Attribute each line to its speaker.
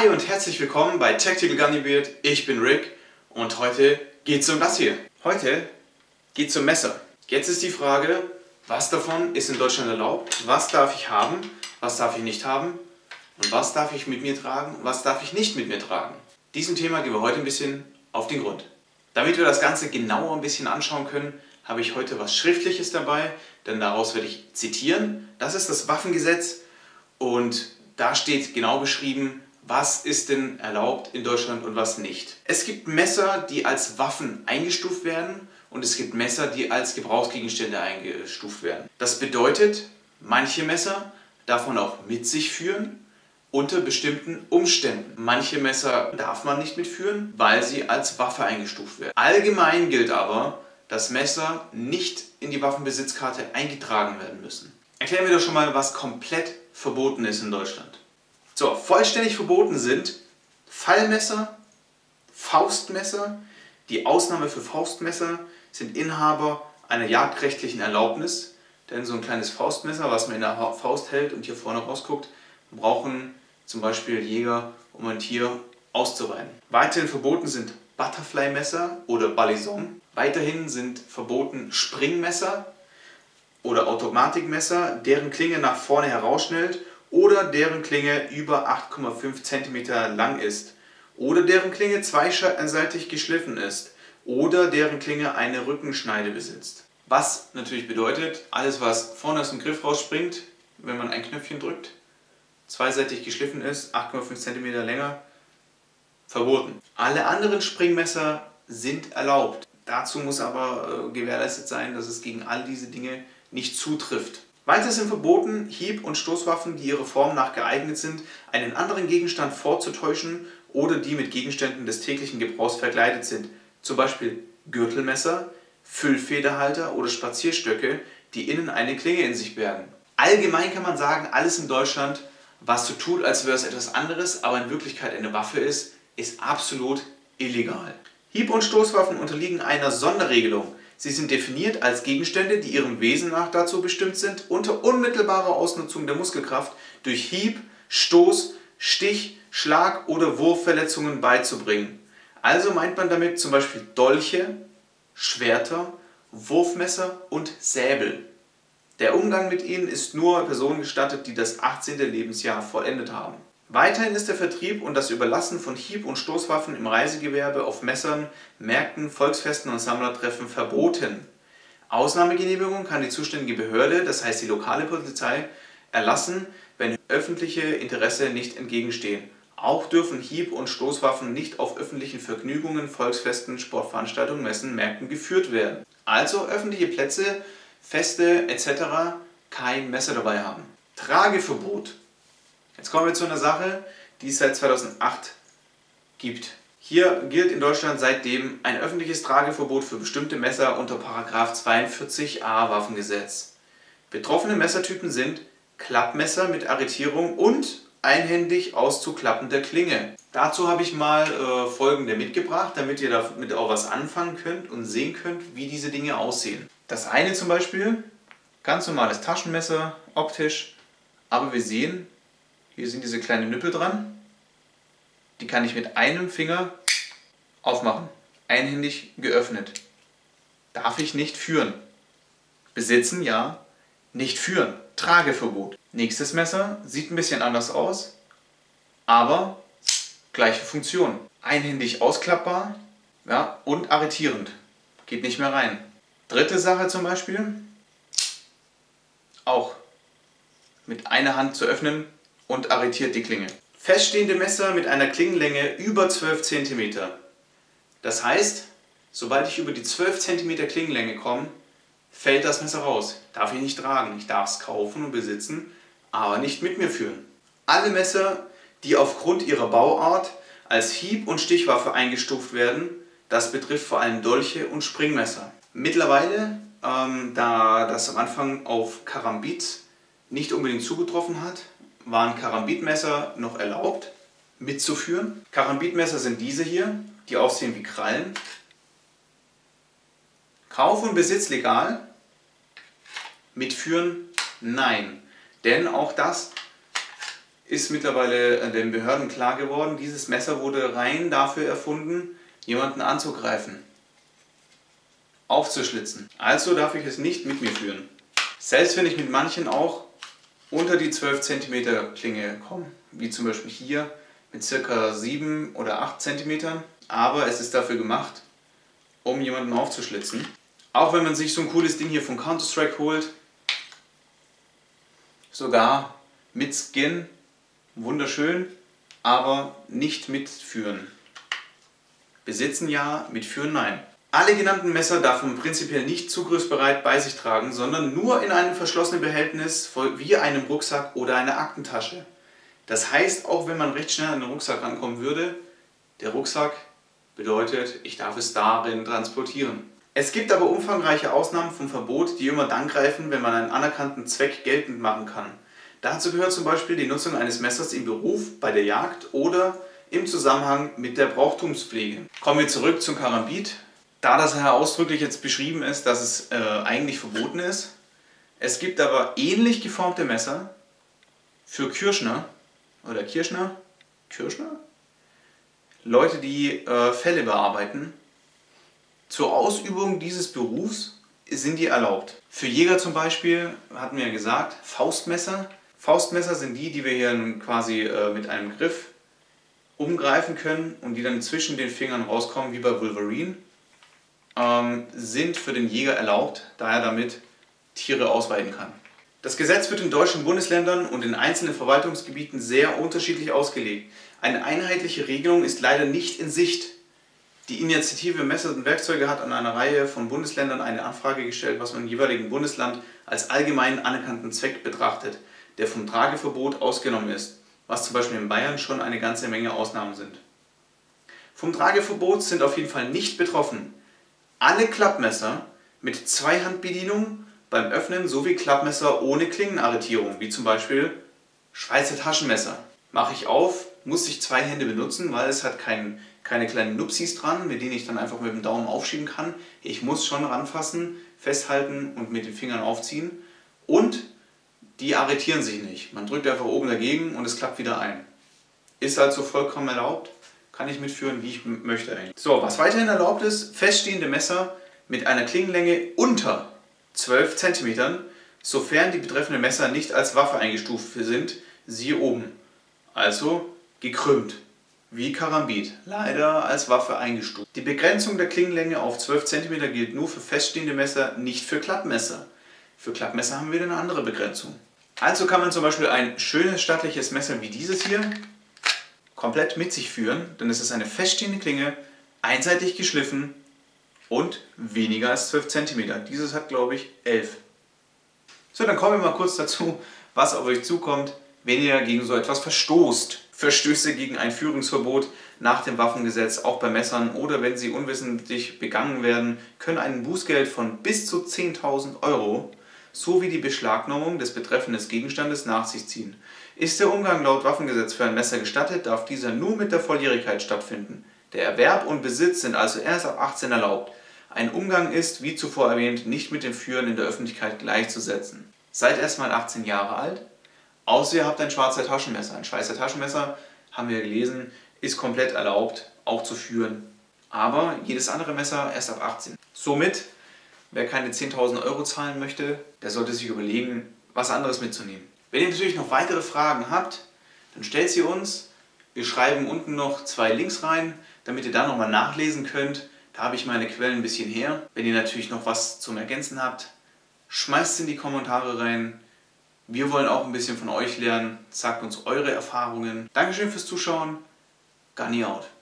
Speaker 1: Hi und herzlich willkommen bei Tactical Gunny Beard. Ich bin Rick und heute geht es um das hier. Heute geht es um Messer. Jetzt ist die Frage, was davon ist in Deutschland erlaubt? Was darf ich haben? Was darf ich nicht haben? Und was darf ich mit mir tragen? Und was darf ich nicht mit mir tragen? Diesem Thema gehen wir heute ein bisschen auf den Grund. Damit wir das Ganze genauer ein bisschen anschauen können, habe ich heute was Schriftliches dabei, denn daraus werde ich zitieren. Das ist das Waffengesetz und da steht genau beschrieben, was ist denn erlaubt in Deutschland und was nicht. Es gibt Messer, die als Waffen eingestuft werden und es gibt Messer, die als Gebrauchsgegenstände eingestuft werden. Das bedeutet, manche Messer darf man auch mit sich führen unter bestimmten Umständen. Manche Messer darf man nicht mitführen, weil sie als Waffe eingestuft werden. Allgemein gilt aber, dass Messer nicht in die Waffenbesitzkarte eingetragen werden müssen. Erklären wir doch schon mal, was komplett verboten ist in Deutschland. So, vollständig verboten sind Fallmesser, Faustmesser. Die Ausnahme für Faustmesser sind Inhaber einer jagdrechtlichen Erlaubnis. Denn so ein kleines Faustmesser, was man in der Faust hält und hier vorne rausguckt, brauchen zum Beispiel Jäger, um ein Tier auszuweiden. Weiterhin verboten sind Butterfly-Messer oder Balisong. Weiterhin sind verboten Springmesser oder Automatikmesser, deren Klinge nach vorne herausschnellt oder deren Klinge über 8,5 cm lang ist oder deren Klinge zweiseitig geschliffen ist oder deren Klinge eine Rückenschneide besitzt. Was natürlich bedeutet, alles was vorne aus dem Griff rausspringt, wenn man ein Knöpfchen drückt, zweiseitig geschliffen ist, 8,5 cm länger, verboten. Alle anderen Springmesser sind erlaubt. Dazu muss aber gewährleistet sein, dass es gegen all diese Dinge nicht zutrifft. Weiter sind verboten Hieb- und Stoßwaffen, die ihrer Form nach geeignet sind, einen anderen Gegenstand vorzutäuschen oder die mit Gegenständen des täglichen Gebrauchs verkleidet sind. Zum Beispiel Gürtelmesser, Füllfederhalter oder Spazierstöcke, die innen eine Klinge in sich bergen. Allgemein kann man sagen, alles in Deutschland, was so tut, als wäre es etwas anderes, aber in Wirklichkeit eine Waffe ist absolut illegal. Hieb- und Stoßwaffen unterliegen einer Sonderregelung. Sie sind definiert als Gegenstände, die ihrem Wesen nach dazu bestimmt sind, unter unmittelbarer Ausnutzung der Muskelkraft durch Hieb, Stoß, Stich, Schlag oder Wurfverletzungen beizubringen. Also meint man damit zum Beispiel Dolche, Schwerter, Wurfmesser und Säbel. Der Umgang mit ihnen ist nur Personen gestattet, die das 18. Lebensjahr vollendet haben. Weiterhin ist der Vertrieb und das Überlassen von Hieb- und Stoßwaffen im Reisegewerbe auf Messern, Märkten, Volksfesten und Sammlertreffen verboten. Ausnahmegenehmigung kann die zuständige Behörde, das heißt die lokale Polizei, erlassen, wenn öffentliche Interesse nicht entgegenstehen. Auch dürfen Hieb- und Stoßwaffen nicht auf öffentlichen Vergnügungen, Volksfesten, Sportveranstaltungen, Messen, Märkten geführt werden. Also öffentliche Plätze, Feste etc. kein Messer dabei haben. Trageverbot. Jetzt kommen wir zu einer Sache, die es seit 2008 gibt. Hier gilt in Deutschland seitdem ein öffentliches Trageverbot für bestimmte Messer unter § 42a Waffengesetz. Betroffene Messertypen sind Klappmesser mit Arretierung und einhändig auszuklappender Klinge. Dazu habe ich mal folgende mitgebracht, damit ihr damit auch was anfangen könnt und sehen könnt, wie diese Dinge aussehen. Das eine zum Beispiel, ganz normales Taschenmesser, optisch, aber wir sehen, hier sind diese kleinen Nippel dran. Die kann ich mit einem Finger aufmachen. Einhändig geöffnet. Darf ich nicht führen. Besitzen, ja. Nicht führen. Trageverbot. Nächstes Messer sieht ein bisschen anders aus, aber gleiche Funktion. Einhändig ausklappbar, ja, und arretierend. Geht nicht mehr rein. Dritte Sache zum Beispiel. Auch mit einer Hand zu öffnen und arretiert die Klinge. Feststehende Messer mit einer Klingenlänge über 12 cm. Das heißt, sobald ich über die 12 cm Klingenlänge komme, fällt das Messer raus. Darf ich nicht tragen. Ich darf es kaufen und besitzen, aber nicht mit mir führen. Alle Messer, die aufgrund ihrer Bauart als Hieb- und Stichwaffe eingestuft werden, das betrifft vor allem Dolche und Springmesser. Mittlerweile, da das am Anfang auf Karambit nicht unbedingt zugetroffen hat, waren Karambitmesser noch erlaubt mitzuführen. Karambitmesser sind diese hier, die aussehen wie Krallen. Kauf und Besitz legal, mitführen nein. Denn auch das ist mittlerweile den Behörden klar geworden, dieses Messer wurde rein dafür erfunden, jemanden anzugreifen, aufzuschlitzen. Also darf ich es nicht mit mir führen. Selbst wenn ich mit manchen auch unter die 12 cm Klinge komme, wie zum Beispiel hier mit ca. 7 oder 8 cm, aber es ist dafür gemacht, um jemanden aufzuschlitzen. Auch wenn man sich so ein cooles Ding hier von Counter-Strike holt, sogar mit Skin, wunderschön, aber nicht mitführen. Besitzen ja, mitführen nein. Alle genannten Messer darf man prinzipiell nicht zugriffsbereit bei sich tragen, sondern nur in einem verschlossenen Behältnis wie einem Rucksack oder einer Aktentasche. Das heißt, auch wenn man recht schnell an den Rucksack rankommen würde, der Rucksack bedeutet, ich darf es darin transportieren. Es gibt aber umfangreiche Ausnahmen vom Verbot, die immer dann greifen, wenn man einen anerkannten Zweck geltend machen kann. Dazu gehört zum Beispiel die Nutzung eines Messers im Beruf, bei der Jagd oder im Zusammenhang mit der Brauchtumspflege. Kommen wir zurück zum Karambit. Da das ja ausdrücklich jetzt beschrieben ist, dass es eigentlich verboten ist. Es gibt aber ähnlich geformte Messer für Kirschner oder Kirschner? Leute, die Felle bearbeiten. Zur Ausübung dieses Berufs sind die erlaubt. Für Jäger zum Beispiel, hatten wir ja gesagt, Faustmesser. Faustmesser sind die, die wir hier quasi mit einem Griff umgreifen können und die dann zwischen den Fingern rauskommen, wie bei Wolverine. Sind für den Jäger erlaubt, da er damit Tiere ausweiden kann. Das Gesetz wird in deutschen Bundesländern und in einzelnen Verwaltungsgebieten sehr unterschiedlich ausgelegt. Eine einheitliche Regelung ist leider nicht in Sicht. Die Initiative Messer und Werkzeuge hat an einer Reihe von Bundesländern eine Anfrage gestellt, was man im jeweiligen Bundesland als allgemein anerkannten Zweck betrachtet, der vom Trageverbot ausgenommen ist, was zum Beispiel in Bayern schon eine ganze Menge Ausnahmen sind. Vom Trageverbot sind auf jeden Fall nicht betroffen alle Klappmesser mit Zweihandbedienung beim Öffnen sowie Klappmesser ohne Klingenarretierung, wie zum Beispiel Schweizer Taschenmesser. Mache ich auf, muss ich 2 Hände benutzen, weil es hat keine kleinen Nupsis dran, mit denen ich dann einfach mit dem Daumen aufschieben kann. Ich muss schon ranfassen, festhalten und mit den Fingern aufziehen. Und die arretieren sich nicht. Man drückt einfach oben dagegen und es klappt wieder ein. Ist also vollkommen erlaubt. Kann ich mitführen, wie ich möchte eigentlich. So, was weiterhin erlaubt ist, feststehende Messer mit einer Klingenlänge unter 12 cm, sofern die betreffenden Messer nicht als Waffe eingestuft sind, siehe oben. Also gekrümmt, wie Karambit, leider als Waffe eingestuft. Die Begrenzung der Klingenlänge auf 12 cm gilt nur für feststehende Messer, nicht für Klappmesser. Für Klappmesser haben wir eine andere Begrenzung. Also kann man zum Beispiel ein schönes stattliches Messer wie dieses hier komplett mit sich führen, denn es ist eine feststehende Klinge, einseitig geschliffen und weniger als 12 cm. Dieses hat, glaube ich, 11. So, dann kommen wir mal kurz dazu, was auf euch zukommt, wenn ihr gegen so etwas verstoßt. Verstöße gegen ein Führungsverbot nach dem Waffengesetz, auch bei Messern oder wenn sie unwissentlich begangen werden, können ein Bußgeld von bis zu 10.000 € sowie die Beschlagnahmung des betreffenden Gegenstandes nach sich ziehen. Ist der Umgang laut Waffengesetz für ein Messer gestattet, darf dieser nur mit der Volljährigkeit stattfinden. Der Erwerb und Besitz sind also erst ab 18 erlaubt. Ein Umgang ist, wie zuvor erwähnt, nicht mit dem Führen in der Öffentlichkeit gleichzusetzen. Seid erstmal 18 Jahre alt, außer ihr habt ein Schweizer Taschenmesser. Ein Schweizer Taschenmesser, haben wir gelesen, ist komplett erlaubt, auch zu führen. Aber jedes andere Messer erst ab 18. Somit, wer keine 10.000 € zahlen möchte, der sollte sich überlegen, was anderes mitzunehmen. Wenn ihr natürlich noch weitere Fragen habt, dann stellt sie uns. Wir schreiben unten noch 2 Links rein, damit ihr da nochmal nachlesen könnt. Da habe ich meine Quellen ein bisschen her. Wenn ihr natürlich noch was zum Ergänzen habt, schmeißt es in die Kommentare rein. Wir wollen auch ein bisschen von euch lernen. Sagt uns eure Erfahrungen. Dankeschön fürs Zuschauen. Gunny out.